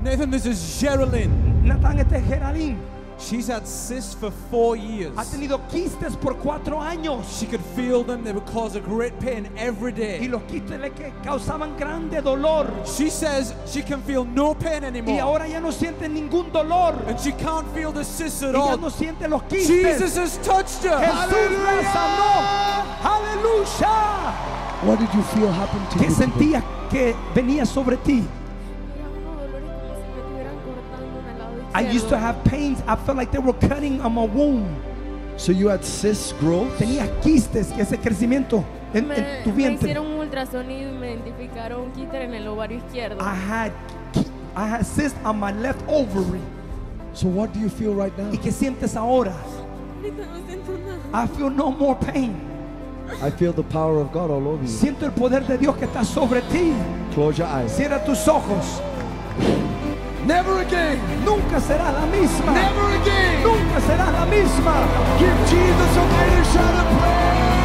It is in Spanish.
Nathan, this is Geraldine. Nathan, este es Geraldine. She's had cysts for 4 years. Ha tenido quistes por 4 años. She could feel them. They would cause a great pain every Y day. los quistes le causaban grande dolor. She says she can feel no pain Y anymore. ahora ya no siente ningún dolor. And she can't feel the cysts at Y ya all. no siente los quistes. Jesus has touched her. Jesús la sanó. Aleluya. What did you feel happened to ¿Qué you today? sentías que venía sobre ti? Mira, unos dolores como si me estuvieran cortando en el lado I used to izquierdo. have pains. I felt like they were cutting on my womb. So you had cyst growth? Tenía quistes, que ese crecimiento en tu Me vientre. hicieron un ultrasonido y me identificaron un quiste en el ovario izquierdo. I had cyst on my left ovary. So what do you feel right now? ¿Y qué sientes ahora? Ahorita no siento nada. I feel no more pain. I feel the power of God all over you. Siento el poder de Dios que está sobre ti. Close your eyes. Cierra tus ojos. Never again. Nunca será la misma. Never again. Nunca será la misma. Give Jesus a greater shout of praise.